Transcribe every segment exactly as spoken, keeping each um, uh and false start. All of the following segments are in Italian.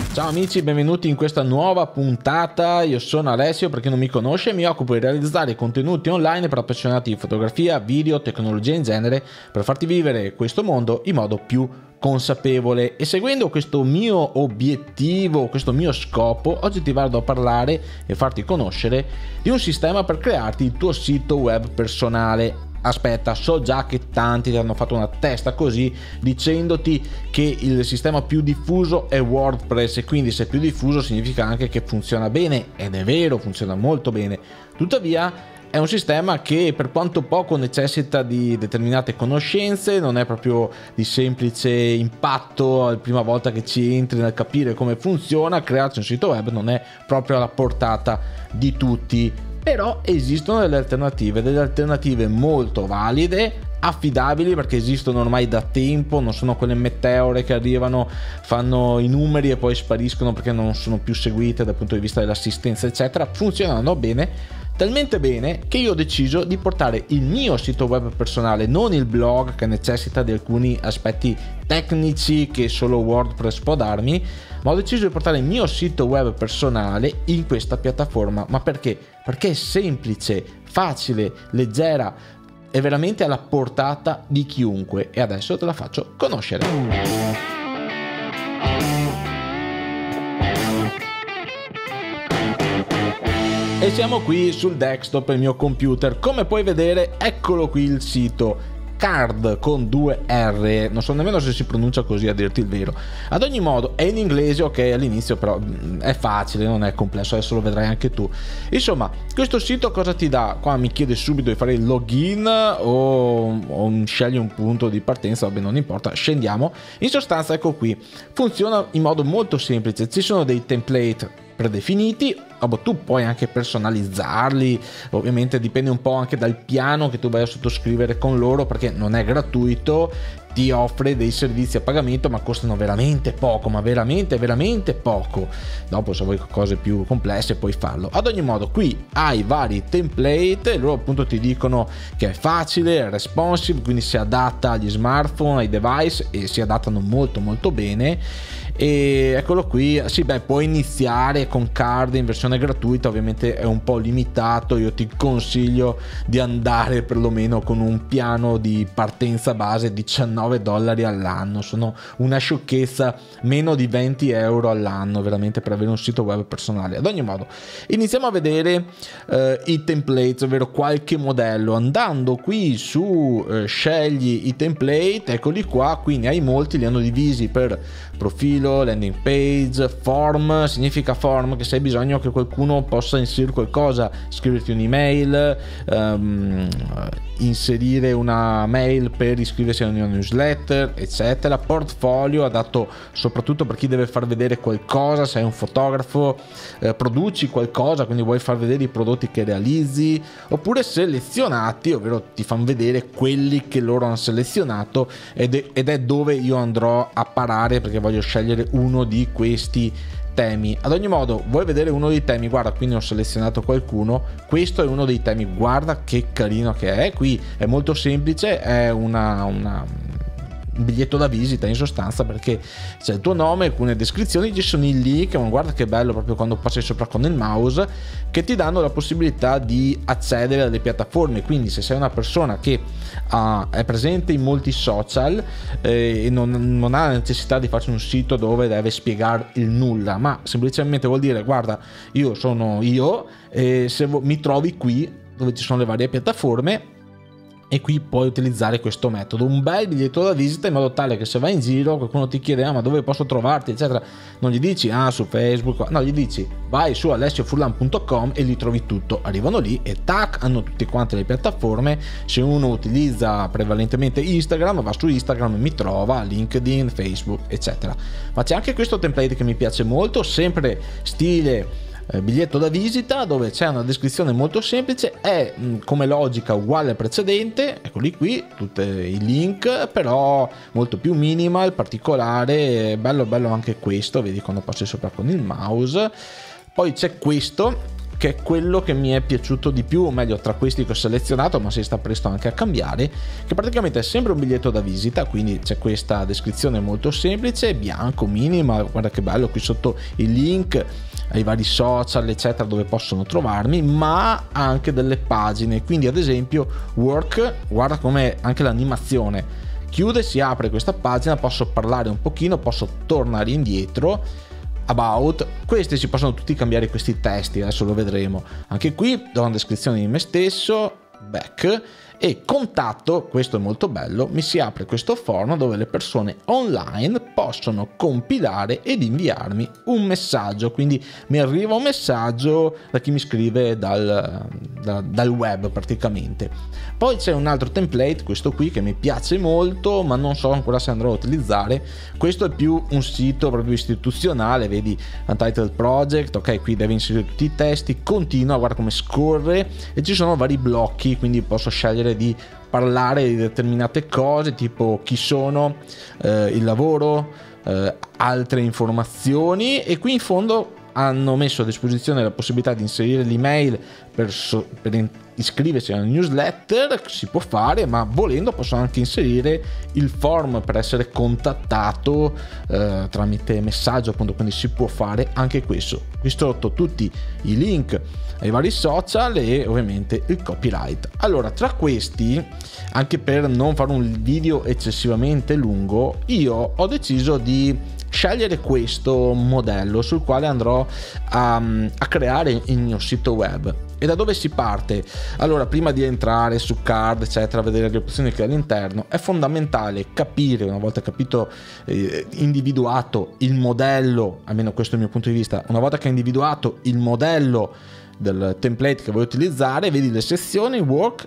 Ciao amici, benvenuti in questa nuova puntata. Io sono Alessio, per chi non mi conosce, mi occupo di realizzare contenuti online per appassionati di fotografia, video, tecnologia in genere, per farti vivere questo mondo in modo più consapevole. E seguendo questo mio obiettivo, questo mio scopo, oggi ti vado a parlare e farti conoscere di un sistema per crearti il tuo sito web personale. Aspetta, so già che tanti ti hanno fatto una testa così dicendoti che il sistema più diffuso è WordPress e quindi se è più diffuso significa anche che funziona bene, ed è vero, funziona molto bene. Tuttavia è un sistema che, per quanto poco necessita di determinate conoscenze, non è proprio di semplice impatto la prima volta che ci entri nel capire come funziona. Crearsi un sito web non è proprio alla portata di tutti. Però esistono delle alternative, delle alternative molto valide, affidabili, perché esistono ormai da tempo, non sono quelle meteore che arrivano, fanno i numeri e poi spariscono perché non sono più seguite dal punto di vista dell'assistenza eccetera. Funzionano bene, talmente bene che io ho deciso di portare il mio sito web personale, non il blog che necessita di alcuni aspetti tecnici che solo WordPress può darmi, ma ho deciso di portare il mio sito web personale in questa piattaforma. Ma perché? Perché è semplice, facile, leggera, è veramente alla portata di chiunque, e adesso te la faccio conoscere. E siamo qui sul desktop del mio computer. Come puoi vedere, eccolo qui il sito. Card con due R, non so nemmeno se si pronuncia così, a dirti il vero. Ad ogni modo è in inglese, ok, all'inizio però è facile, non è complesso, adesso lo vedrai anche tu. Insomma, questo sito cosa ti dà? Qua mi chiede subito di fare il login o, o scegli un punto di partenza, vabbè, non importa, scendiamo. In sostanza ecco qui, funziona in modo molto semplice, ci sono dei template predefiniti, tu puoi anche personalizzarli, ovviamente dipende un po' anche dal piano che tu vai a sottoscrivere con loro, perché non è gratuito, ti offre dei servizi a pagamento ma costano veramente poco, ma veramente veramente poco. Dopo se vuoi cose più complesse puoi farlo. Ad ogni modo qui hai vari template e loro appunto ti dicono che è facile, è responsive, quindi si adatta agli smartphone, ai device, e si adattano molto molto bene. E eccolo qui, sì, beh, puoi iniziare con Card in versione gratuita, ovviamente è un po' limitato, io ti consiglio di andare perlomeno con un piano di partenza base diciannove dollari all'anno, sono una sciocchezza, meno di venti euro all'anno veramente per avere un sito web personale. Ad ogni modo iniziamo a vedere eh, i template, ovvero qualche modello. Andando qui su eh, scegli i template, eccoli qua, quindi hai molti, li hanno divisi per profilo, landing page, form. Significa form che se hai bisogno che qualcuno possa inserire qualcosa, scriverti un'email, um, inserire una mail per iscriversi a una newsletter eccetera. Portfolio, adatto soprattutto per chi deve far vedere qualcosa, sei un fotografo, eh, produci qualcosa, quindi vuoi far vedere i prodotti che realizzi. Oppure selezionati, ovvero ti fanno vedere quelli che loro hanno selezionato, ed è, ed è dove io andrò a parare perché voglio scegliere uno di questi temi. Ad ogni modo, vuoi vedere uno dei temi? Guarda, qui ne ho selezionato qualcuno, questo è uno dei temi, guarda che carino che è. Qui è molto semplice, è una, una un biglietto da visita in sostanza, perché c'è il tuo nome, alcune descrizioni, ci sono i link, ma guarda che bello, proprio quando passi sopra con il mouse, che ti danno la possibilità di accedere alle piattaforme. Quindi se sei una persona che uh, è presente in molti social eh, e non, non ha la necessità di farci un sito dove deve spiegare il nulla, ma semplicemente vuol dire guarda, io sono io e se vo- mi trovi qui dove ci sono le varie piattaforme, e qui puoi utilizzare questo metodo, un bel biglietto da visita, in modo tale che se vai in giro qualcuno ti chiede ah ma dove posso trovarti eccetera, non gli dici ah su Facebook, no, gli dici vai su alessio furlan punto com e li trovi tutto. Arrivano lì e tac, hanno tutte quante le piattaforme. Se uno utilizza prevalentemente Instagram, va su Instagram e mi trova, LinkedIn, Facebook eccetera. Ma c'è anche questo template che mi piace molto, sempre stile biglietto da visita, dove c'è una descrizione molto semplice, è come logica uguale al precedente, eccoli qui tutti i link, però molto più minimal, particolare, bello bello anche questo, vedi quando passi sopra con il mouse. Poi c'è questo che è quello che mi è piaciuto di più, o meglio tra questi che ho selezionato, ma si sta presto anche a cambiare, che praticamente è sempre un biglietto da visita, quindi c'è questa descrizione molto semplice, bianco, minima, guarda che bello, qui sotto il link ai vari social eccetera dove possono trovarmi, ma anche delle pagine, quindi ad esempio work, guarda come anche l'animazione chiude, si apre questa pagina, posso parlare un pochino, posso tornare indietro, about, questi si possono tutti cambiare questi testi, adesso lo vedremo. Anche qui do una descrizione di me stesso, back, e contatto, questo è molto bello, mi si apre questo form dove le persone online possono compilare ed inviarmi un messaggio, quindi mi arriva un messaggio da chi mi scrive dal, da, dal web praticamente. Poi c'è un altro template, questo qui, che mi piace molto, ma non so ancora se andrò a utilizzare. Questo è più un sito proprio istituzionale, vedi Untitled Project, ok, qui devi inserire tutti i testi, continua, guarda come scorre, e ci sono vari blocchi, quindi posso scegliere di parlare di determinate cose, tipo chi sono, eh, il lavoro, eh, altre informazioni, e qui in fondo hanno messo a disposizione la possibilità di inserire l'email per, so- per iscriversi alla newsletter, si può fare, ma volendo posso anche inserire il form per essere contattato eh, tramite messaggio, appunto, quindi si può fare anche questo. Qui sotto tutti i link ai vari social e ovviamente il copyright. Allora, tra questi, anche per non fare un video eccessivamente lungo, io ho deciso di scegliere questo modello sul quale andrò a, a creare il mio sito web. E da dove si parte? Allora, prima di entrare su Card eccetera, vedere le opzioni che ha all'interno, è fondamentale capire, una volta capito, eh, individuato il modello, almeno questo è il mio punto di vista, una volta che hai individuato il modello del template che vuoi utilizzare, vedi le sezioni work,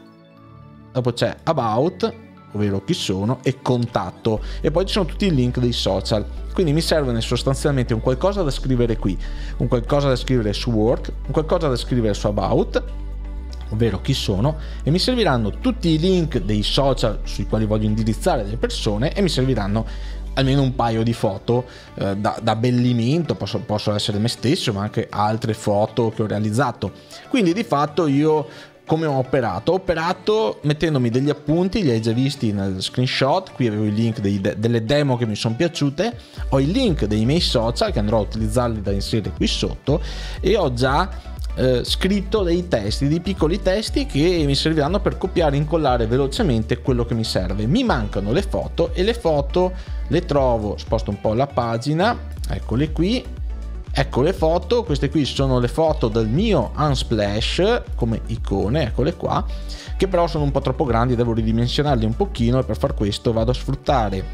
dopo c'è about, ovvero chi sono, e contatto, e poi ci sono tutti i link dei social. Quindi mi serve sostanzialmente un qualcosa da scrivere qui, un qualcosa da scrivere su work, un qualcosa da scrivere su about, ovvero chi sono, e mi serviranno tutti i link dei social sui quali voglio indirizzare le persone, e mi serviranno almeno un paio di foto eh, da, da abbellimento, posso, posso essere me stesso, ma anche altre foto che ho realizzato. Quindi di fatto io come ho operato? Ho operato mettendomi degli appunti, li hai già visti nel screenshot, qui avevo i link dei de- delle demo che mi sono piaciute, ho i link dei miei social che andrò a utilizzarli da inserire qui sotto, e ho già eh, scritto dei testi, dei piccoli testi che mi serviranno per copiare e incollare velocemente quello che mi serve. Mi mancano le foto, e le foto le trovo, sposto un po' la pagina, eccole qui. Ecco le foto, queste qui sono le foto del mio Unsplash come icone, eccole qua, che però sono un po' troppo grandi, devo ridimensionarli un pochino, e per far questo vado a sfruttare,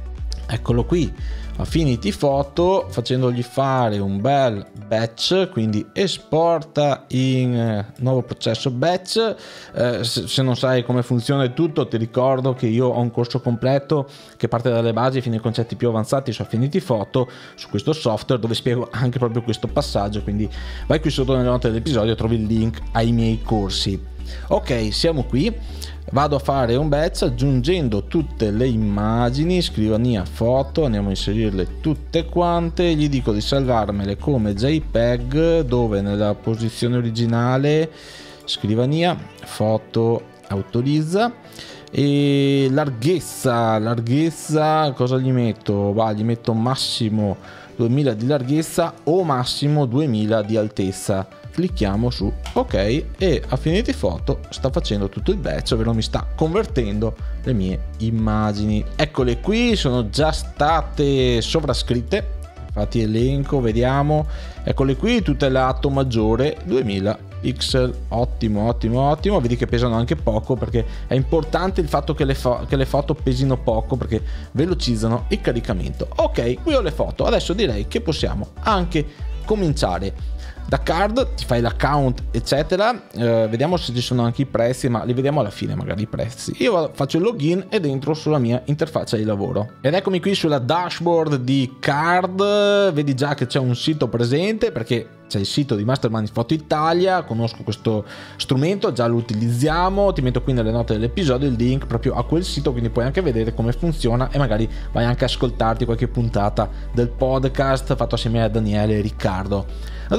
eccolo qui, Affinity Photo, facendogli fare un bel batch, quindi esporta in eh, nuovo processo batch. Eh, se, se non sai come funziona il tutto, ti ricordo che io ho un corso completo che parte dalle basi fino ai concetti più avanzati su Affinity Photo, su questo software, dove spiego anche proprio questo passaggio, quindi vai qui sotto nelle note dell'episodio, trovi il link ai miei corsi. Ok, siamo qui, vado a fare un batch aggiungendo tutte le immagini, scrivania foto, andiamo a inserirle tutte quante, gli dico di salvarmele come JPEG, dove nella posizione originale scrivania foto autorizza, e larghezza, larghezza cosa gli metto? Va, gli metto massimo duemila di larghezza o massimo duemila di altezza. Clicchiamo su ok, e Affinity Photo sta facendo tutto il batch, ovvero mi sta convertendo le mie immagini. Eccole qui, sono già state sovrascritte, infatti elenco, vediamo, eccole qui, tutte l'atto maggiore, duemila pixel, ottimo ottimo ottimo, vedi che pesano anche poco, perché è importante il fatto che le, fo- che le foto pesino poco, perché velocizzano il caricamento. Ok, qui ho le foto, adesso direi che possiamo anche cominciare. Da Card ti fai l'account eccetera, eh, vediamo se ci sono anche i prezzi, ma li vediamo alla fine magari i prezzi. Io faccio il login ed entro sulla mia interfaccia di lavoro, ed eccomi qui sulla dashboard di Card. Vedi già che c'è un sito presente, perché c'è il sito di Mastermind Photo Italia, conosco questo strumento, già lo utilizziamo, ti metto qui nelle note dell'episodio il link proprio a quel sito, quindi puoi anche vedere come funziona, e magari vai anche a ascoltarti qualche puntata del podcast fatto assieme a Daniele e Riccardo. Ad ogni modo,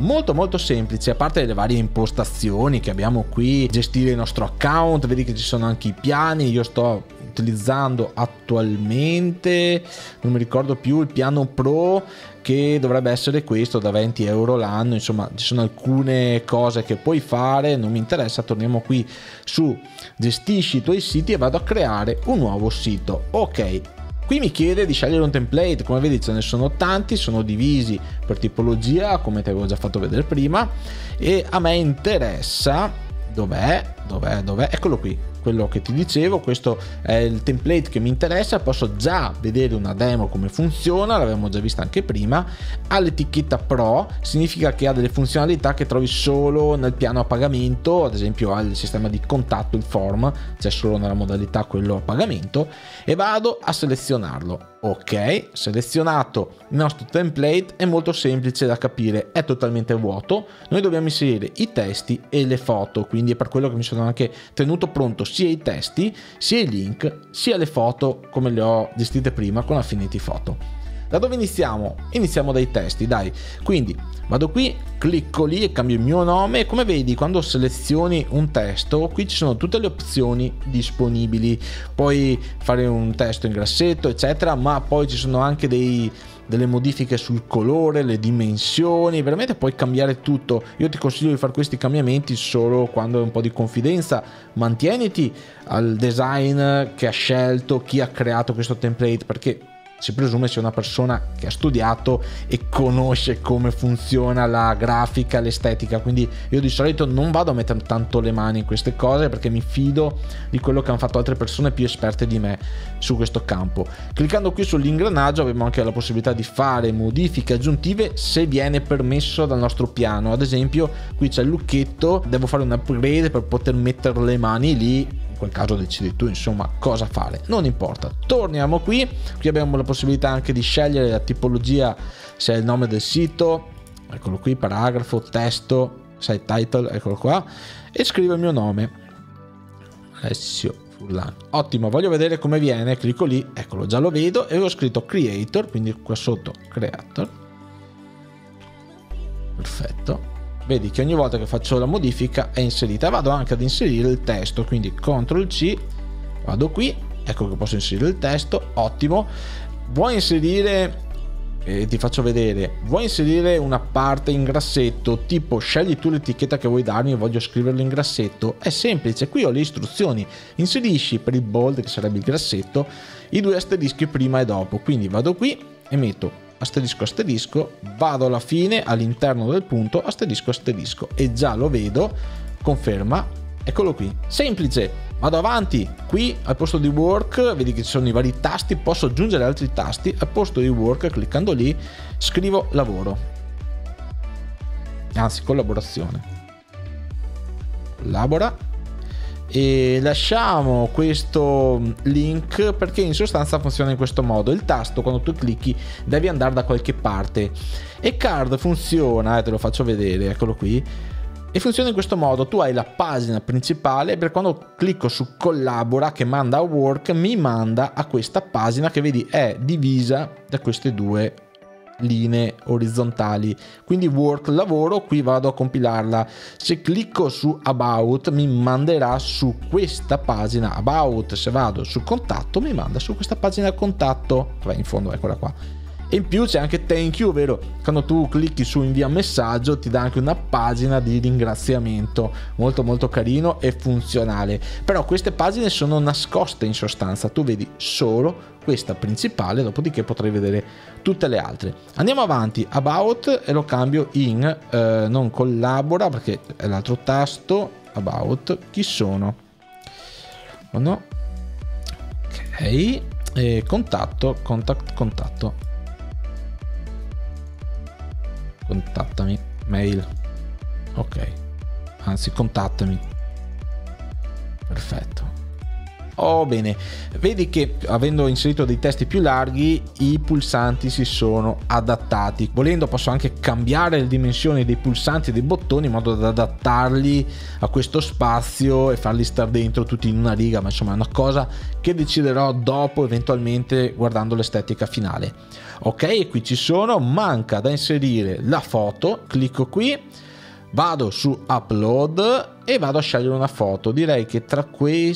molto molto semplice, a parte le varie impostazioni che abbiamo qui, gestire il nostro account, vedi che ci sono anche i piani. Io sto utilizzando attualmente, non mi ricordo più, il piano Pro, che dovrebbe essere questo da venti euro l'anno. Insomma, ci sono alcune cose che puoi fare, non mi interessa. Torniamo qui su gestisci i tuoi siti e vado a creare un nuovo sito. Ok, qui mi chiede di scegliere un template, come vedi ce ne sono tanti, sono divisi per tipologia come ti avevo già fatto vedere prima, e a me interessa, dov'è, dov'è, dov'è, eccolo qui, quello che ti dicevo. Questo è il template che mi interessa. Posso già vedere una demo come funziona, l'avevamo già vista anche prima. Ha l'etichetta Pro, significa che ha delle funzionalità che trovi solo nel piano a pagamento, ad esempio ha il sistema di contatto, il form, c'è solo nella modalità quello a pagamento, e vado a selezionarlo. Ok, selezionato il nostro template, è molto semplice da capire, è totalmente vuoto. Noi dobbiamo inserire i testi e le foto, quindi è per quello che mi sono anche tenuto pronto sia i testi, sia i link, sia le foto come le ho gestite prima con Affinity Photo. Da dove iniziamo? Iniziamo dai testi, dai. Quindi vado qui, clicco lì e cambio il mio nome, e come vedi quando selezioni un testo qui ci sono tutte le opzioni disponibili. Puoi fare un testo in grassetto eccetera, ma poi ci sono anche dei delle modifiche sul colore, le dimensioni, veramente puoi cambiare tutto. Io ti consiglio di fare questi cambiamenti solo quando hai un po' di confidenza. Mantieniti al design che ha scelto chi ha creato questo template, perché si presume sia una persona che ha studiato e conosce come funziona la grafica, l'estetica. Quindi io di solito non vado a mettere tanto le mani in queste cose, perché mi fido di quello che hanno fatto altre persone più esperte di me su questo campo. Cliccando qui sull'ingranaggio abbiamo anche la possibilità di fare modifiche aggiuntive se viene permesso dal nostro piano. Ad esempio qui c'è il lucchetto, devo fare un upgrade per poter mettere le mani lì. In quel caso decidi tu insomma cosa fare, non importa. Torniamo qui, qui abbiamo la possibilità anche di scegliere la tipologia, se è il nome del sito, eccolo qui, paragrafo, testo, site title, eccolo qua, e scrivo il mio nome, Alessio Furlan. Ottimo, voglio vedere come viene, clicco lì, eccolo, già lo vedo, e ho scritto creator, quindi qua sotto creator, perfetto. Vedi che ogni volta che faccio la modifica è inserita. Vado anche ad inserire il testo, quindi control C, vado qui, ecco che posso inserire il testo. Ottimo. Vuoi inserire, eh, ti faccio vedere, vuoi inserire una parte in grassetto, tipo scegli tu l'etichetta che vuoi darmi, io voglio scriverlo in grassetto. È semplice, qui ho le istruzioni. Inserisci per il bold, che sarebbe il grassetto, i due asterischi prima e dopo. Quindi vado qui e metto asterisco asterisco, vado alla fine all'interno del punto, asterisco asterisco, e già lo vedo, conferma, eccolo qui, semplice. Vado avanti, qui al posto di work vedi che ci sono i vari tasti, posso aggiungere altri tasti. Al posto di work, cliccando lì, scrivo lavoro, anzi collaborazione, collabora, e lasciamo questo link perché in sostanza funziona in questo modo. Il tasto, quando tu clicchi, devi andare da qualche parte, e Card funziona, eh, te lo faccio vedere, eccolo qui, e funziona in questo modo. Tu hai la pagina principale, per quando clicco su collabora che manda a work, mi manda a questa pagina che vedi è divisa da queste due linee orizzontali, quindi work, lavoro. Qui vado a compilarla, se clicco su about mi manderà su questa pagina about, se vado su contatto mi manda su questa pagina contatto, vai in fondo, eccola qua. E in più c'è anche thank you, ovvero quando tu clicchi su invia messaggio ti dà anche una pagina di ringraziamento, molto molto carino e funzionale. Però queste pagine sono nascoste in sostanza, tu vedi solo questa principale, dopodiché potrai vedere tutte le altre. Andiamo avanti, about, e lo cambio in eh, non collabora perché è l'altro tasto, about, chi sono? Oh no. Ok, e contatto, contact, contatto. Contattami, mail, ok, anzi contattami, perfetto. Oh bene, vedi che avendo inserito dei testi più larghi i pulsanti si sono adattati. Volendo posso anche cambiare le dimensioni dei pulsanti e dei bottoni in modo da adattarli a questo spazio e farli star dentro tutti in una riga, ma insomma è una cosa che deciderò dopo, eventualmente guardando l'estetica finale. Ok, e qui ci sono, manca da inserire la foto, clicco qui, vado su upload e vado a scegliere una foto. Direi che tra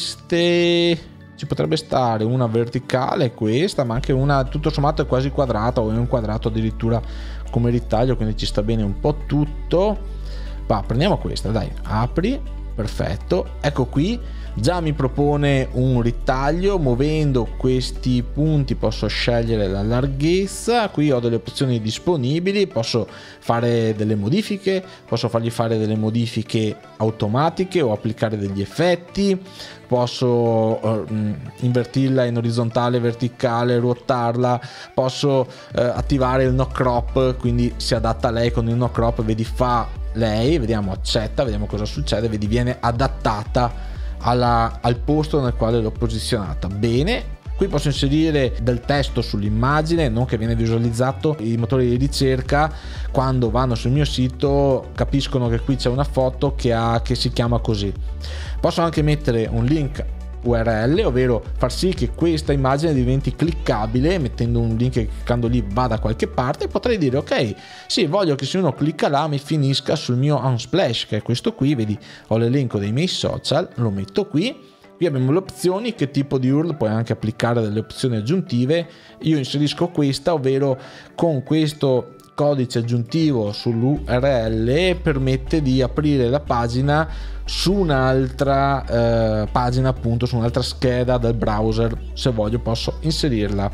queste ci potrebbe stare una verticale, questa, ma anche una tutto sommato è quasi quadrata, o è un quadrato addirittura come ritaglio, quindi ci sta bene un po' tutto. Va, prendiamo questa, dai, apri, perfetto, ecco qui. Già mi propone un ritaglio, muovendo questi punti posso scegliere la larghezza, qui ho delle opzioni disponibili, posso fare delle modifiche, posso fargli fare delle modifiche automatiche o applicare degli effetti, posso uh, invertirla in orizzontale, verticale, ruotarla, posso uh, attivare il no crop, quindi si adatta a lei con il no crop, vedi fa lei, vediamo accetta, vediamo cosa succede, vedi viene adattata Alla, al posto nel quale l'ho posizionata. Bene, qui posso inserire del testo sull'immagine, non che viene visualizzato. I motori di ricerca quando vanno sul mio sito capiscono che qui c'è una foto che, ha, che si chiama così. Posso anche mettere un link U R L, ovvero far sì che questa immagine diventi cliccabile mettendo un link che cliccando lì va da qualche parte. Potrei dire ok, sì, voglio che se uno clicca là mi finisca sul mio Unsplash, che è questo qui, vedi ho l'elenco dei miei social, lo metto qui. Qui abbiamo le opzioni, che tipo di U R L, puoi anche applicare delle opzioni aggiuntive. Io inserisco questa, ovvero con questo codice aggiuntivo sull'U R L permette di aprire la pagina su un'altra eh, pagina, appunto su un'altra scheda del browser. Se voglio posso inserirla.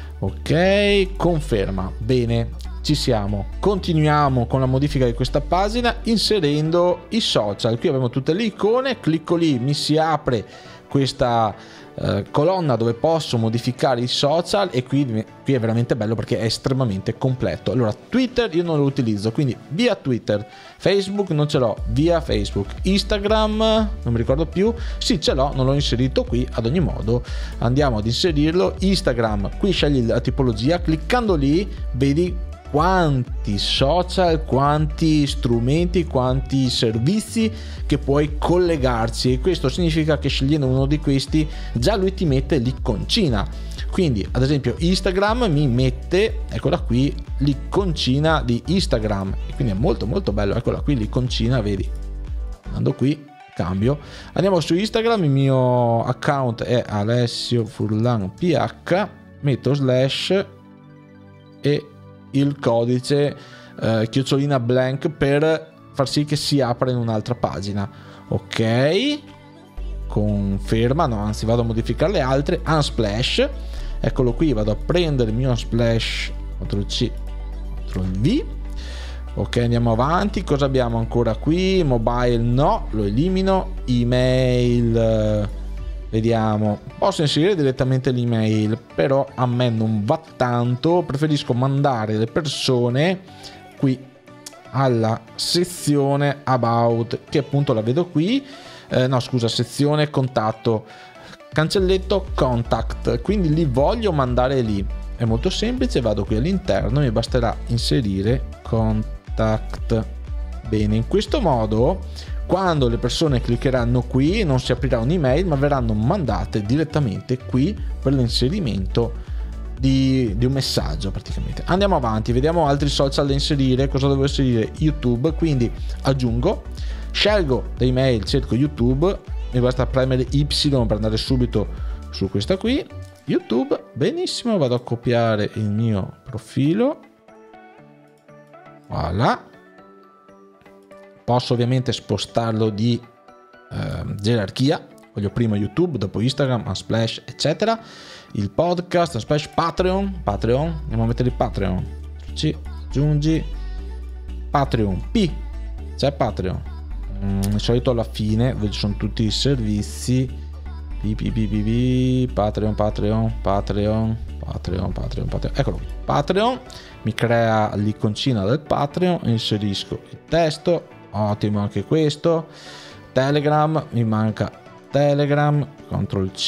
Ok, conferma. Bene, ci siamo. Continuiamo con la modifica di questa pagina inserendo i social. Qui abbiamo tutte le icone, clicco lì, mi si apre questa eh, colonna dove posso modificare i social, e qui, qui è veramente bello perché è estremamente completo. Allora, Twitter io non lo utilizzo, quindi via Twitter. Facebook non ce l'ho, via Facebook. Instagram non mi ricordo più, sì ce l'ho, non l'ho inserito qui. Ad ogni modo andiamo ad inserirlo. Instagram, qui scegli la tipologia, cliccando lì vedi quanti social, quanti strumenti, quanti servizi che puoi collegarci, e questo significa che scegliendo uno di questi già lui ti mette l'iconcina. Quindi ad esempio Instagram mi mette, eccola qui, l'iconcina di Instagram, e quindi è molto molto bello. Eccola qui l'iconcina, vedi, andando qui cambio, andiamo su Instagram, il mio account è Alessio Furlan P H, metto slash e il codice eh, chiocciolina blank per far sì che si apra in un'altra pagina. Ok, conferma, no, anzi vado a modificare le altre. Unsplash, eccolo qui, vado a prendere il mio Unsplash, control C, control V. Ok, andiamo avanti. Cosa abbiamo ancora qui? Mobile no, lo elimino. Email, vediamo, posso inserire direttamente l'email, però a me non va tanto, preferisco mandare le persone qui alla sezione about, che appunto la vedo qui, eh, no scusa, sezione contatto, cancelletto contact, quindi li voglio mandare lì. È molto semplice, vado qui all'interno, mi basterà inserire contact. Bene, in questo modo quando le persone cliccheranno qui non si aprirà un'email, ma verranno mandate direttamente qui per l'inserimento di, di un messaggio praticamente. Andiamo avanti, vediamo altri social da inserire. Cosa devo inserire? YouTube, quindi aggiungo, scelgo da email, cerco YouTube, mi basta premere Y per andare subito su questa qui, YouTube. Benissimo, vado a copiare il mio profilo, voilà. Posso ovviamente spostarlo di eh, gerarchia, voglio prima YouTube, dopo Instagram, Unsplash, eccetera. Il podcast, Unsplash, Patreon, Patreon, andiamo a mettere il Patreon, C, aggiungi, Patreon, P, c'è Patreon, mm, di solito alla fine, dove ci sono tutti i servizi, P, P, P, P, P, Patreon, Patreon, Patreon, Patreon, Patreon, Patreon, eccolo qui, Patreon, mi crea l'iconcina del Patreon, inserisco il testo. Ottimo anche questo. Telegram, mi manca Telegram, control C,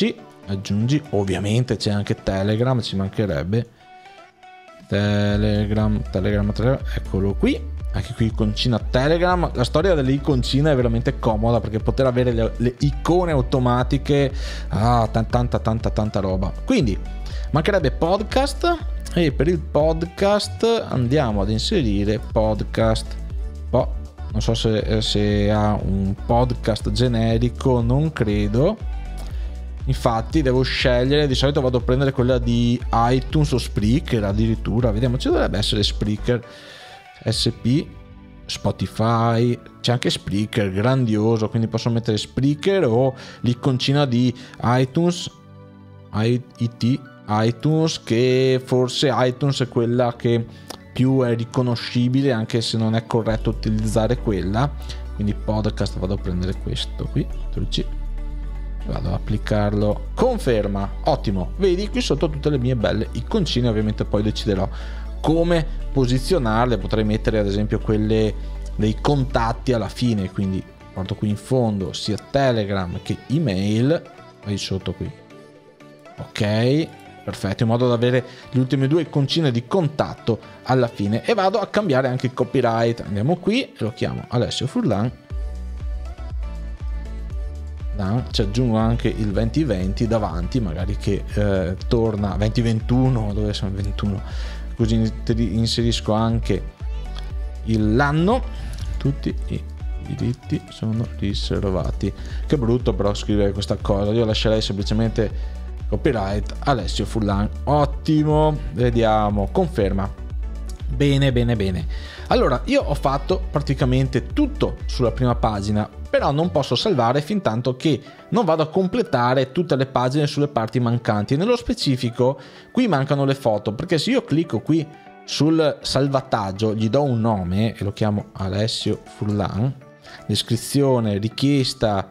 aggiungi, ovviamente c'è anche Telegram, ci mancherebbe. Telegram, Telegram, Telegram, eccolo qui, anche qui iconcina Telegram. La storia delle iconcine è veramente comoda, perché poter avere le, le icone automatiche, ah, tanta tanta tanta roba. Quindi mancherebbe podcast, e per il podcast andiamo ad inserire podcast. Oh, non so se, se ha un podcast generico, non credo. Infatti devo scegliere, di solito vado a prendere quella di iTunes o Spreaker addirittura, vediamo, ci dovrebbe essere Spreaker, S P, Spotify, c'è anche Spreaker, grandioso, quindi posso mettere Spreaker o l'iconcina di iTunes, I T, iTunes, che forse iTunes è quella che più è riconoscibile, anche se non è corretto utilizzare quella. Quindi podcast, vado a prendere questo qui, C, vado ad applicarlo, conferma, ottimo, vedi qui sotto tutte le mie belle iconcine. Ovviamente poi deciderò come posizionarle, potrei mettere ad esempio quelle dei contatti alla fine, quindi porto qui in fondo sia Telegram che email, qui sotto qui, ok, perfetto, in modo da avere le ultime due iconcine di contatto alla fine. E vado a cambiare anche il copyright, andiamo qui e lo chiamo Alessio Furlan. Ci aggiungo anche il venti venti davanti, magari che eh, torna venti ventuno, dove sono ventuno, così inserisco anche il, l'anno. Tutti i diritti sono riservati. Che brutto però scrivere questa cosa, io lascerei semplicemente copyright Alessio Furlan. Ottimo, vediamo, conferma. Bene bene bene. Allora, io ho fatto praticamente tutto sulla prima pagina, però non posso salvare fin tanto che non vado a completare tutte le pagine sulle parti mancanti. Nello specifico qui mancano le foto, perché se io clicco qui sul salvataggio, gli do un nome e lo chiamo Alessio Furlan, descrizione, richiesta,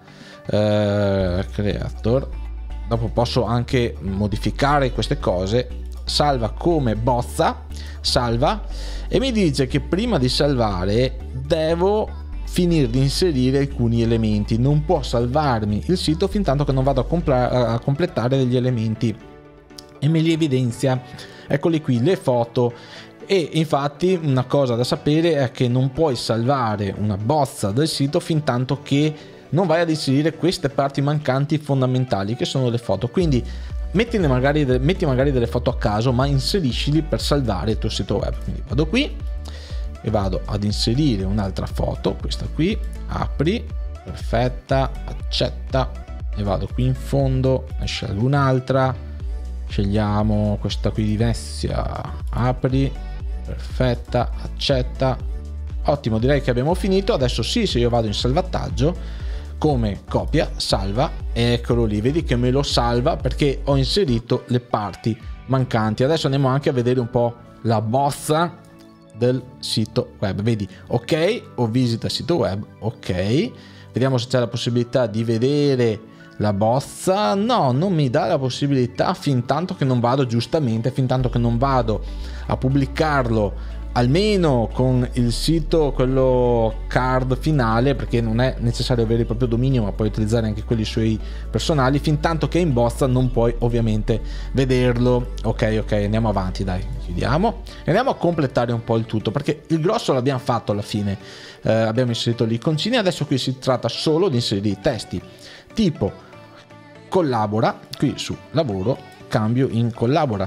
eh, creator, dopo posso anche modificare queste cose, salva come bozza, salva, e mi dice che prima di salvare devo finire di inserire alcuni elementi, non può salvarmi il sito fin tanto che non vado a, compla- a completare degli elementi, e me li evidenzia, eccoli qui le foto. E infatti una cosa da sapere è che non puoi salvare una bozza del sito fin tanto che non vai ad inserire queste parti mancanti fondamentali, che sono le foto. Quindi mettine magari, metti magari delle foto a caso, ma inseriscili per salvare il tuo sito web. Quindi vado qui e vado ad inserire un'altra foto, questa qui, apri, perfetta, accetta, e vado qui in fondo, ne scelgo un'altra, scegliamo questa qui di Venezia, apri, perfetta, accetta, ottimo, direi che abbiamo finito. Adesso sì, se io vado in salvataggio come copia, salva, e eccolo lì, vedi che me lo salva perché ho inserito le parti mancanti. Adesso andiamo anche a vedere un po' la bozza del sito web, vedi, ok, o visita sito web, ok, vediamo se c'è la possibilità di vedere la bozza. No, non mi dà la possibilità fin tanto che non vado, giustamente, fin tanto che non vado a pubblicarlo almeno con il sito, quello card finale, perché non è necessario avere il proprio dominio, ma puoi utilizzare anche quelli suoi personali. Fin tanto che è in bozza non puoi ovviamente vederlo. Ok, ok, andiamo avanti, dai, chiudiamo e andiamo a completare un po' il tutto, perché il grosso l'abbiamo fatto alla fine. Eh, abbiamo inserito l'iconcina, adesso qui si tratta solo di inserire i testi, tipo collabora, qui su lavoro cambio in collabora,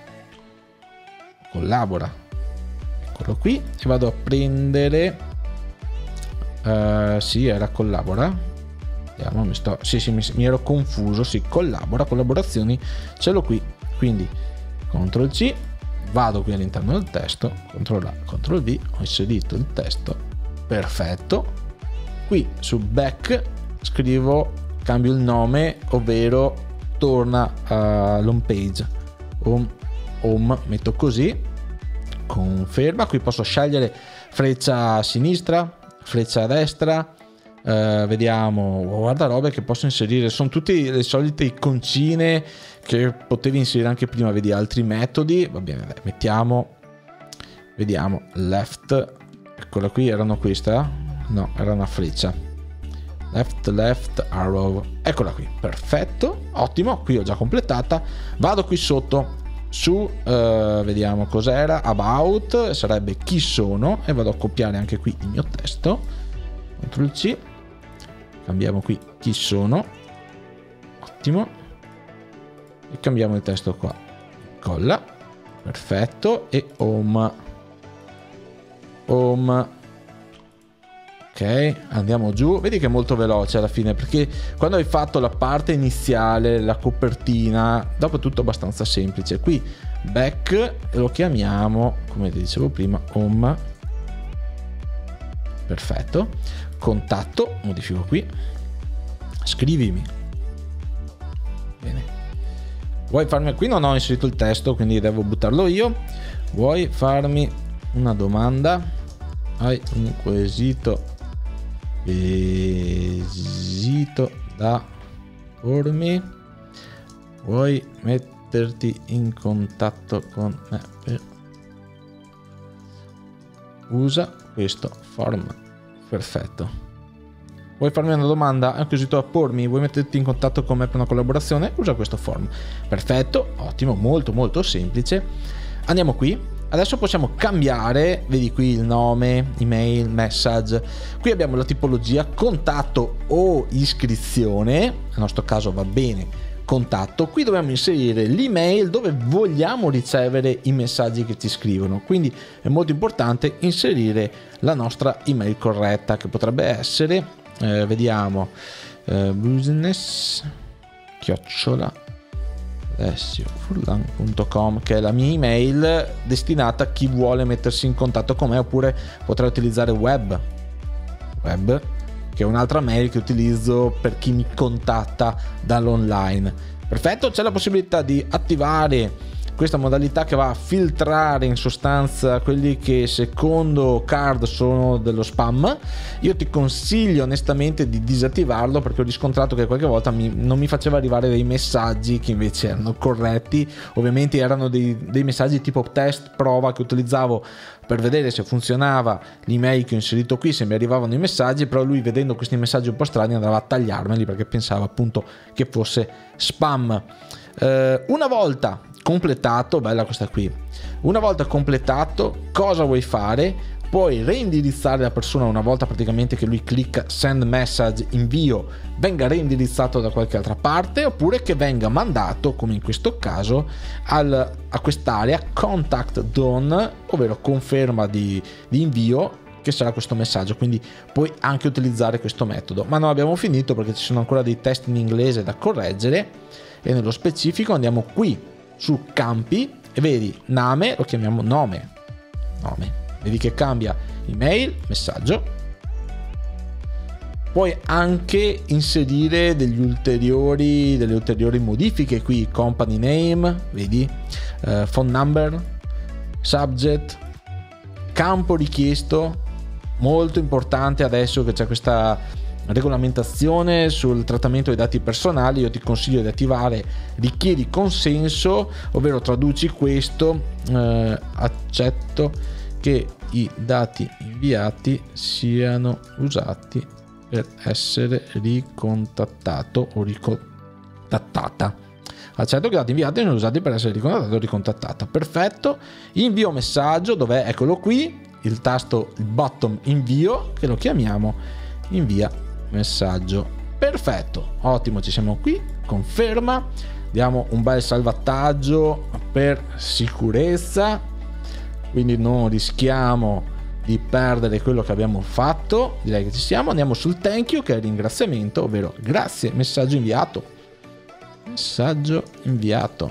collabora, eccolo qui, e vado a prendere uh, sì, era collabora, vediamo, mi sto, sì, sì, mi, mi ero confuso, sì, collabora, collaborazioni, ce l'ho qui, quindi control C, vado qui all'interno del testo, control A, control V, ho inserito il testo, perfetto, qui su back scrivo, cambio il nome, ovvero torna all'home page, home, home, metto così, conferma, qui posso scegliere freccia a sinistra, freccia a destra, eh, vediamo, oh, guarda robe che posso inserire, sono tutte le solite iconcine che potevi inserire anche prima, vedi altri metodi, va bene, dai, mettiamo, vediamo, left, eccola qui, erano questa? No, era una freccia, left left arrow, eccola qui, perfetto, ottimo, qui ho già completata. Vado qui sotto su uh, vediamo cos'era, about, sarebbe chi sono, e vado a copiare anche qui il mio testo, control C, cambiamo qui chi sono, ottimo, e cambiamo il testo qua, colla, perfetto, e home home. Ok, andiamo giù, vedi che è molto veloce alla fine, perché quando hai fatto la parte iniziale, la copertina, dopo è tutto abbastanza semplice. Qui back, e lo chiamiamo, come ti dicevo prima, home, perfetto, contatto, modifico qui, scrivimi, bene, vuoi farmi, qui non ho inserito il testo quindi devo buttarlo io, vuoi farmi una domanda, hai un quesito quesito da pormi, vuoi metterti in contatto con me per... usa questo form, perfetto, vuoi farmi una domanda, hai un quesito da pormi, vuoi metterti in contatto con me per una collaborazione, usa questo form, perfetto, ottimo, molto molto semplice. Andiamo qui. Adesso possiamo cambiare, vedi qui il nome, email, message, qui abbiamo la tipologia contatto o iscrizione, nel nostro caso va bene contatto, qui dobbiamo inserire l'email dove vogliamo ricevere i messaggi che ci scrivono, quindi è molto importante inserire la nostra email corretta, che potrebbe essere, eh, vediamo, eh, business chiocciola alessio furlan punto com, che è la mia email destinata a chi vuole mettersi in contatto con me, oppure potrei utilizzare web web che è un'altra mail che utilizzo per chi mi contatta dall'online. Perfetto, c'è la possibilità di attivare questa modalità che va a filtrare in sostanza quelli che secondo Card sono dello spam. Io ti consiglio onestamente di disattivarlo, perché ho riscontrato che qualche volta mi, non mi faceva arrivare dei messaggi che invece erano corretti. Ovviamente erano dei, dei messaggi tipo test prova che utilizzavo per vedere se funzionava l'email che ho inserito qui, se mi arrivavano i messaggi, però lui, vedendo questi messaggi un po' strani, andava a tagliarmeli perché pensava appunto che fosse spam. Eh, una volta completato, bella questa qui, una volta completato, cosa vuoi fare? Puoi reindirizzare la persona, una volta praticamente che lui clicca send message, invio, venga reindirizzato da qualche altra parte, oppure che venga mandato, come in questo caso, al, a quest'area contact done, ovvero conferma di, di invio, che sarà questo messaggio. Quindi puoi anche utilizzare questo metodo, ma non abbiamo finito perché ci sono ancora dei test in inglese da correggere, e nello specifico andiamo qui su campi e vedi name, lo chiamiamo nome nome, vedi che cambia email, messaggio. Puoi anche inserire degli ulteriori delle ulteriori modifiche qui, company name, vedi, uh, phone number, subject, campo richiesto, molto importante adesso che c'è questa regolamentazione sul trattamento dei dati personali. Io ti consiglio di attivare richiedi consenso, ovvero traduci questo, eh, accetto che i dati inviati siano usati per essere ricontattato o ricontattata. Accetto che i dati inviati siano usati per essere ricontattato o ricontattata. Perfetto. Invio messaggio, dov'è? Eccolo qui, il tasto, il bottom invio, che lo chiamiamo invia messaggio. Perfetto, ottimo, ci siamo qui, conferma, diamo un bel salvataggio per sicurezza, quindi non rischiamo di perdere quello che abbiamo fatto. Direi che ci siamo. Andiamo sul thank you, che è il ringraziamento, ovvero grazie, messaggio inviato, messaggio inviato,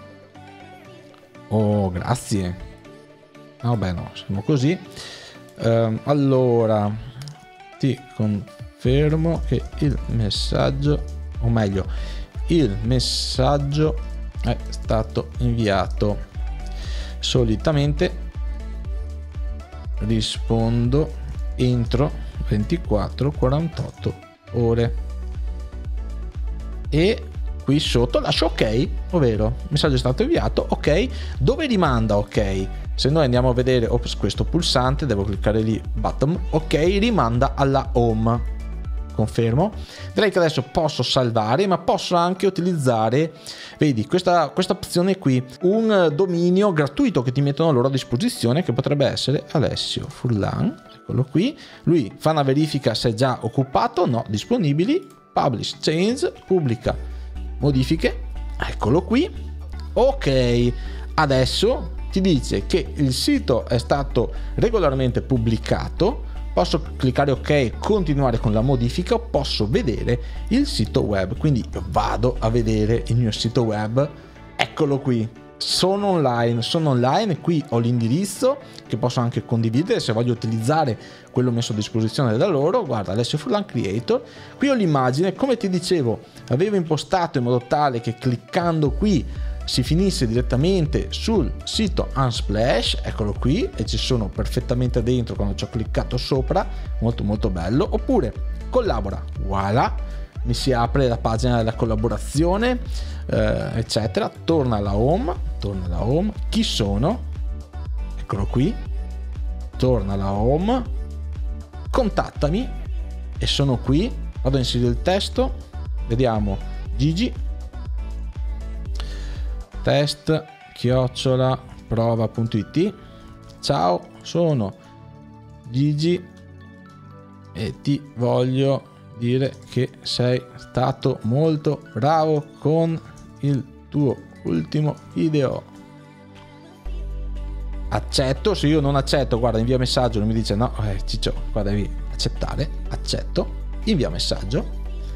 oh grazie, no beh no, siamo così. Um, allora ti confermo che il messaggio, o meglio il messaggio è stato inviato. Solitamente rispondo entro ventiquattro quarantotto ore, e qui sotto lascio ok, ovvero il messaggio è stato inviato, ok. Dove rimanda ok? Se noi andiamo a vedere, ops, questo pulsante, devo cliccare lì, button, ok, rimanda alla home. confermo. Direi che adesso posso salvare, ma posso anche utilizzare, vedi, questa, questa opzione qui, un dominio gratuito che ti mettono loro a disposizione, che potrebbe essere Alessio Furlan. Eccolo qui, lui fa una verifica se è già occupato, no, disponibili, publish change, pubblica modifiche, eccolo qui. Ok, adesso ti dice che il sito è stato regolarmente pubblicato, posso cliccare ok, continuare con la modifica, posso vedere il sito web, quindi vado a vedere il mio sito web, eccolo qui. Sono online, sono online, qui ho l'indirizzo che posso anche condividere se voglio utilizzare quello messo a disposizione da loro. Guarda, Alessio Furlan Creator, qui ho l'immagine, come ti dicevo avevo impostato in modo tale che cliccando qui si finisse direttamente sul sito Unsplash, eccolo qui, e ci sono perfettamente dentro quando ci ho cliccato sopra, molto molto bello. Oppure collabora, voilà, mi si apre la pagina della collaborazione, eh, eccetera. Torna alla home, torna alla home, chi sono, eccolo qui, torna alla home, contattami, e sono qui, vado a inserire il testo, vediamo, Gigi, test chiocciola prova.it, ciao, sono Gigi e ti voglio dire che sei stato molto bravo con il tuo ultimo video. Accetto. Se io non accetto, guarda, invia messaggio, non mi dice no, eh, Ciccio, qua devi accettare. Accetto, invia messaggio,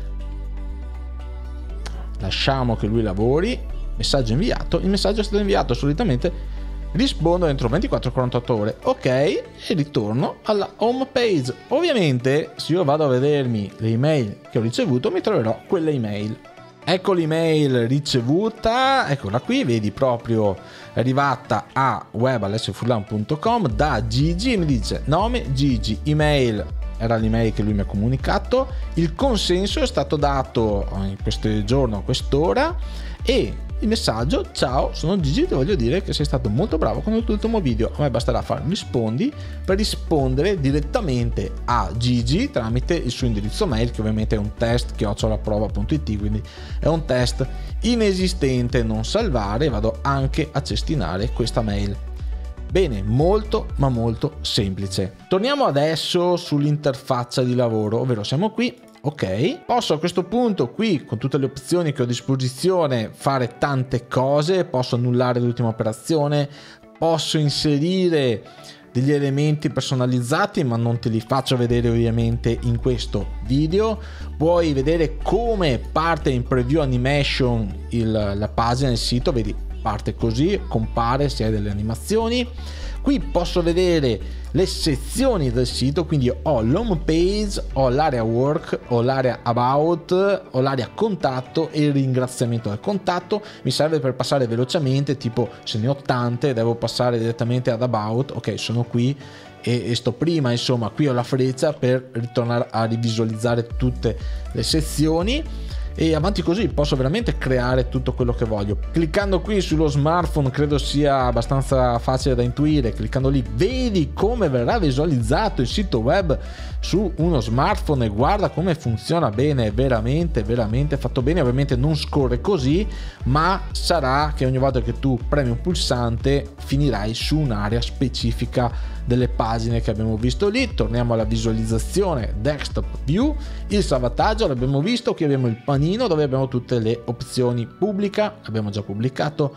lasciamo che lui lavori, messaggio inviato, il messaggio è stato inviato, solitamente rispondo entro ventiquattro quarantotto ore, ok, e ritorno alla home page. Ovviamente se io vado a vedermi le email che ho ricevuto mi troverò quelle email. Ecco l'email ricevuta, eccola qui, vedi, proprio è arrivata a web alessio furlan punto com da Gigi, mi dice nome Gigi, email era l'email che lui mi ha comunicato, il consenso è stato dato in questo giorno a quest'ora, e il messaggio: ciao, sono Gigi, ti voglio dire che sei stato molto bravo con il tuo ultimo video. A me basterà fare rispondi per rispondere direttamente a Gigi tramite il suo indirizzo mail, che ovviamente è un test chiocciolaprova.it, quindi è un test inesistente, non salvare, vado anche a cestinare questa mail. Bene, molto ma molto semplice. Torniamo adesso sull'interfaccia di lavoro, ovvero siamo qui. Ok, posso a questo punto qui, con tutte le opzioni che ho a disposizione, fare tante cose. Posso annullare l'ultima operazione, posso inserire degli elementi personalizzati, ma non te li faccio vedere ovviamente in questo video. Puoi vedere come parte in preview animation il, la pagina del sito, vedi, parte così, compare se hai delle animazioni. Qui posso vedere le sezioni del sito, quindi ho l'home page, ho l'area work, ho l'area about, ho l'area contatto e il ringraziamento del contatto. Mi serve per passare velocemente, tipo se ne ho tante devo passare direttamente ad about, ok, sono qui e, e sto prima, insomma qui ho la freccia per ritornare a rivisualizzare tutte le sezioni. E avanti così, posso veramente creare tutto quello che voglio. Cliccando qui sullo smartphone credo sia abbastanza facile da intuire. Cliccando lì vedi come verrà visualizzato il sito web su uno smartphone, e guarda come funziona bene, veramente veramente fatto bene. Ovviamente non scorre così, ma sarà che ogni volta che tu premi un pulsante finirai su un'area specifica delle pagine che abbiamo visto lì. Torniamo alla visualizzazione desktop view, il salvataggio l'abbiamo visto, qui abbiamo il panino dove abbiamo tutte le opzioni. Pubblica, abbiamo già pubblicato,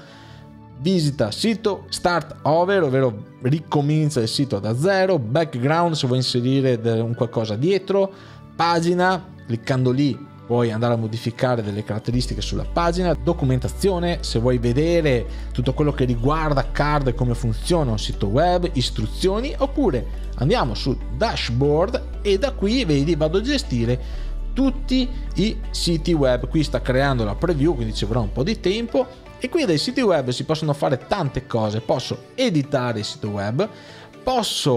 visita sito, start over, ovvero ricomincia il sito da zero, background se vuoi inserire un qualcosa dietro, pagina, cliccando lì puoi andare a modificare delle caratteristiche sulla pagina, documentazione se vuoi vedere tutto quello che riguarda card e come funziona un sito web, istruzioni, oppure andiamo su dashboard e da qui vedi vado a gestire tutti i siti web. Qui sta creando la preview, quindi ci vorrà un po' di tempo, e qui dai siti web si possono fare tante cose. Posso editare il sito web, posso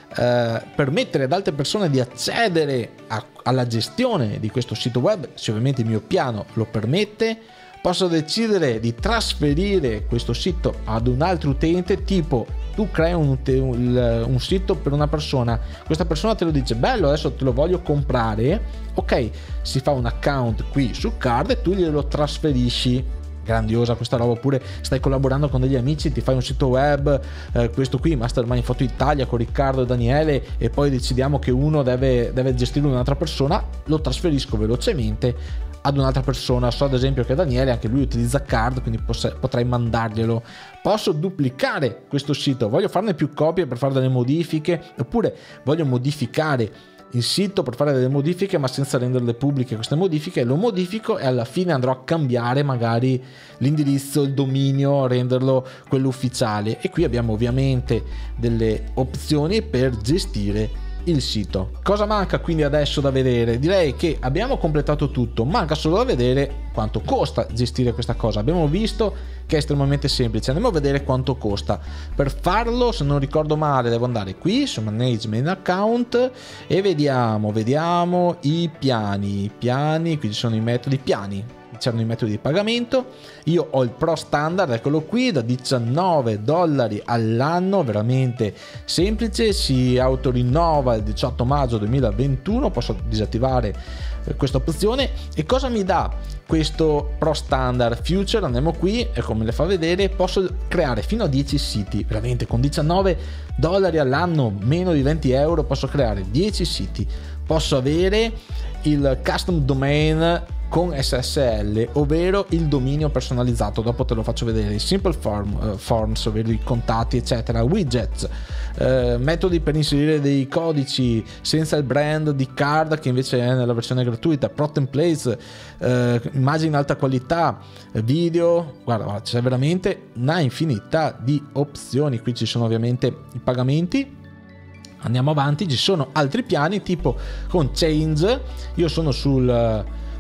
eh, permettere ad altre persone di accedere a, alla gestione di questo sito web, se ovviamente il mio piano lo permette. Posso decidere di trasferire questo sito ad un altro utente, tipo tu crei un, un, un sito per una persona, questa persona te lo dice bello, adesso te lo voglio comprare, ok, si fa un account qui su Card e tu glielo trasferisci. Grandiosa questa roba. Oppure stai collaborando con degli amici, ti fai un sito web, eh, questo qui Mastermind Photo Italia con Riccardo e Daniele, e poi decidiamo che uno deve, deve gestire un'altra persona, lo trasferisco velocemente ad un'altra persona. So ad esempio che Daniele, anche lui utilizza Card, quindi poss- potrei mandarglielo. Posso duplicare questo sito, voglio farne più copie per fare delle modifiche, oppure voglio modificare il sito per fare delle modifiche ma senza renderle pubbliche queste modifiche, lo modifico e alla fine andrò a cambiare magari l'indirizzo, il dominio, renderlo quello ufficiale. E qui abbiamo ovviamente delle opzioni per gestire il sito. Cosa manca quindi adesso da vedere? Direi che abbiamo completato tutto, manca solo da vedere quanto costa gestire questa cosa. Abbiamo visto che è estremamente semplice, andiamo a vedere quanto costa. Per farlo, se non ricordo male, devo andare qui su Management Account e vediamo, vediamo i piani, i piani, qui ci sono i metodi, piani. C'erano i metodi di pagamento. Io ho il Pro Standard, eccolo qui, da diciannove dollari all'anno, veramente semplice, si autorinnova il diciotto maggio duemilaventuno. Posso disattivare questa opzione. E cosa mi dà questo Pro Standard Future? Andiamo qui e come le fa vedere posso creare fino a dieci siti, veramente con diciannove dollari all'anno, meno di venti euro, posso creare dieci siti. Posso avere il custom domain con S S L, ovvero il dominio personalizzato, dopo te lo faccio vedere, i simple form, uh, forms, ovvero i contatti eccetera, widgets, uh, metodi per inserire dei codici senza il brand di Card che invece è nella versione gratuita, pro templates, uh, immagini in alta qualità, video, guarda, guarda c'è veramente una infinità di opzioni. Qui ci sono ovviamente i pagamenti. Andiamo avanti, ci sono altri piani tipo con Change, io sono sul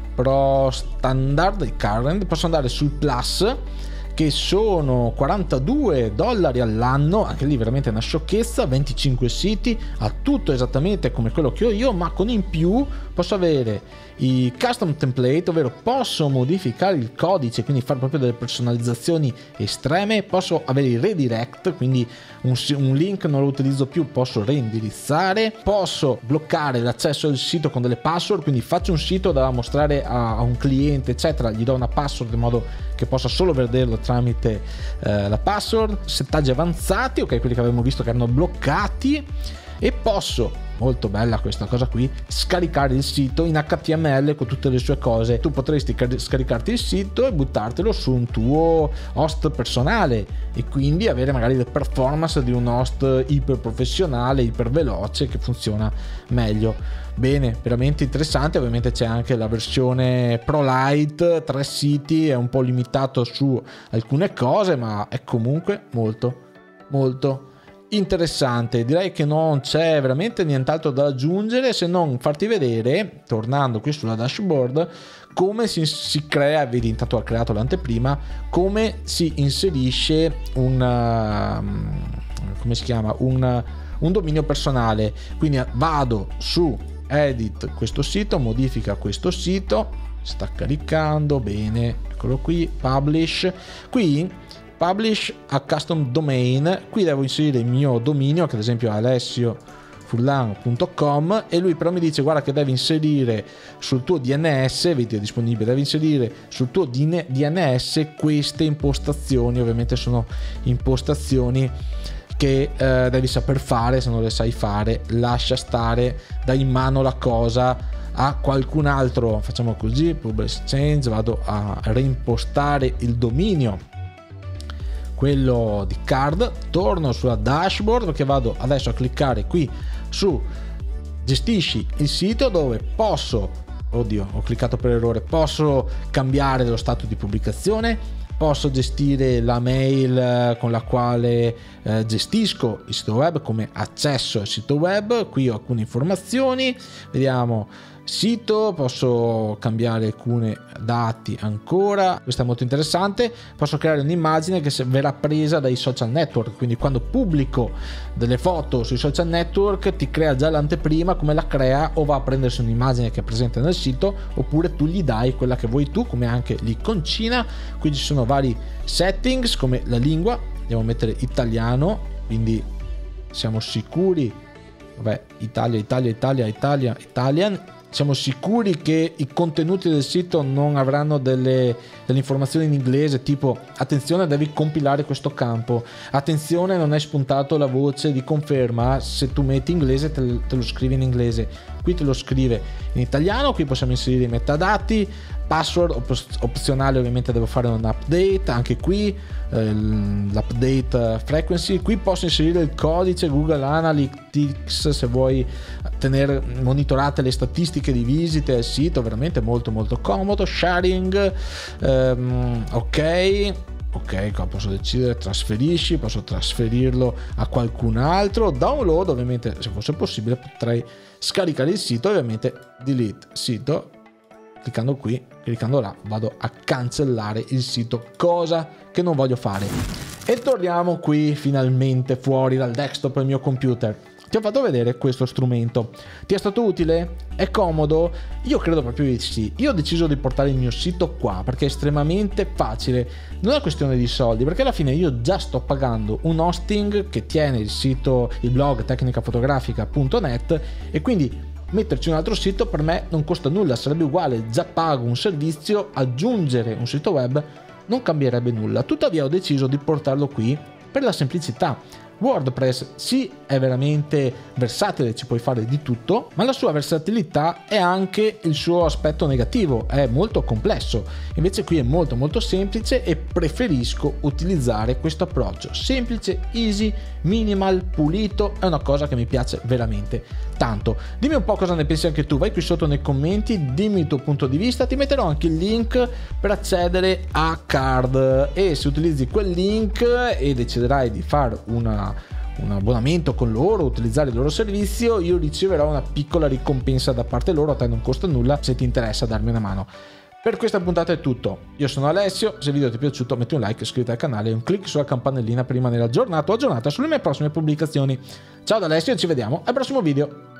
Pro Standard, il Current, posso andare sul Plus che sono quarantadue dollari all'anno, anche lì veramente una sciocchezza, venticinque siti, ha tutto esattamente come quello che ho io, ma con in più posso avere i custom template, ovvero posso modificare il codice, quindi fare proprio delle personalizzazioni estreme, posso avere i redirect, quindi un, un link non lo utilizzo più, posso reindirizzare, posso bloccare l'accesso al sito con delle password, quindi faccio un sito da mostrare a, a un cliente eccetera, gli do una password in modo che possa solo vederlo tramite eh, la password, settaggi avanzati, ok, quelli che avevamo visto che erano bloccati, e posso, molto bella questa cosa qui, scaricare il sito in H T M L con tutte le sue cose. Tu potresti car- scaricarti il sito e buttartelo su un tuo host personale e quindi avere magari le performance di un host iper professionale, iper veloce, che funziona meglio. Bene, veramente interessante. Ovviamente c'è anche la versione Pro Lite, tre siti, è un po' limitato su alcune cose, ma è comunque molto molto interessante. Direi che non c'è veramente nient'altro da aggiungere se non farti vedere, tornando qui sulla dashboard, come si, si crea, vedi intanto ha creato l'anteprima, come si inserisce un come si chiama un, un dominio personale. Quindi vado su edit questo sito, modifica questo sito, sta caricando bene, eccolo qui, publish, qui publish a custom domain, qui devo inserire il mio dominio che ad esempio è alessio furlan punto com, e lui però mi dice guarda che devi inserire sul tuo D N S, vedi è disponibile, devi inserire sul tuo D N S queste impostazioni. Ovviamente sono impostazioni che eh, devi saper fare, se non le sai fare lascia stare, dai in mano la cosa a qualcun altro. Facciamo così, publish change, vado a reimpostare il dominio, quello di Card, torno sulla dashboard perché vado adesso a cliccare qui su gestisci il sito, dove posso, oddio ho cliccato per errore, posso cambiare lo stato di pubblicazione, posso gestire la mail con la quale eh, gestisco il sito web come accesso al sito web. Qui ho alcune informazioni, vediamo sito, posso cambiare alcuni dati ancora, questo è molto interessante, posso creare un'immagine che verrà presa dai social network, quindi quando pubblico delle foto sui social network ti crea già l'anteprima come la crea, o va a prendersi un'immagine che è presente nel sito, oppure tu gli dai quella che vuoi tu, come anche l'iconcina. Qui ci sono vari settings come la lingua, andiamo a mettere italiano, quindi siamo sicuri, vabbè, Italia, Italia, Italia, Italia, Italian. Siamo sicuri che i contenuti del sito non avranno delle, delle informazioni in inglese, tipo attenzione devi compilare questo campo, attenzione non è spuntato la voce di conferma, se tu metti inglese te, te lo scrivi in inglese, qui te lo scrive in italiano. Qui possiamo inserire i metadati, password op- opzionale, ovviamente devo fare un update, anche qui eh, l'update frequency. Qui posso inserire il codice Google Analytics se vuoi tenere monitorate le statistiche di visite al sito, veramente molto molto comodo. Sharing, ehm, ok ok, qua posso decidere trasferisci, posso trasferirlo a qualcun altro. Download, ovviamente se fosse possibile potrei scaricare il sito, ovviamente delete sito, cliccando qui, cliccando là vado a cancellare il sito, cosa che non voglio fare. E torniamo qui finalmente fuori dal desktop del mio computer. Ti ho fatto vedere questo strumento, ti è stato utile? È comodo? Io credo proprio di sì. Io ho deciso di portare il mio sito qua perché è estremamente facile, non è questione di soldi, perché alla fine io già sto pagando un hosting che tiene il sito, il blog tecnicafotografica punto net, e quindi metterci un altro sito per me non costa nulla, sarebbe uguale, già pago un servizio, aggiungere un sito web non cambierebbe nulla. Tuttavia ho deciso di portarlo qui per la semplicità. WordPress sì, è veramente versatile, ci puoi fare di tutto, ma la sua versatilità è anche il suo aspetto negativo, è molto complesso. Invece qui è molto molto semplice e preferisco utilizzare questo approccio semplice, easy, minimal, pulito. È una cosa che mi piace veramente tanto. Dimmi un po' cosa ne pensi anche tu, vai qui sotto nei commenti, dimmi il tuo punto di vista, ti metterò anche il link per accedere a Carrd, e se utilizzi quel link e deciderai di fare una un abbonamento con loro, utilizzare il loro servizio, io riceverò una piccola ricompensa da parte loro, a te non costa nulla se ti interessa darmi una mano. Per questa puntata è tutto, io sono Alessio, se il video ti è piaciuto metti un like, iscriviti al canale e un clic sulla campanellina per rimanere aggiornato o aggiornata sulle mie prossime pubblicazioni. Ciao da Alessio e ci vediamo al prossimo video.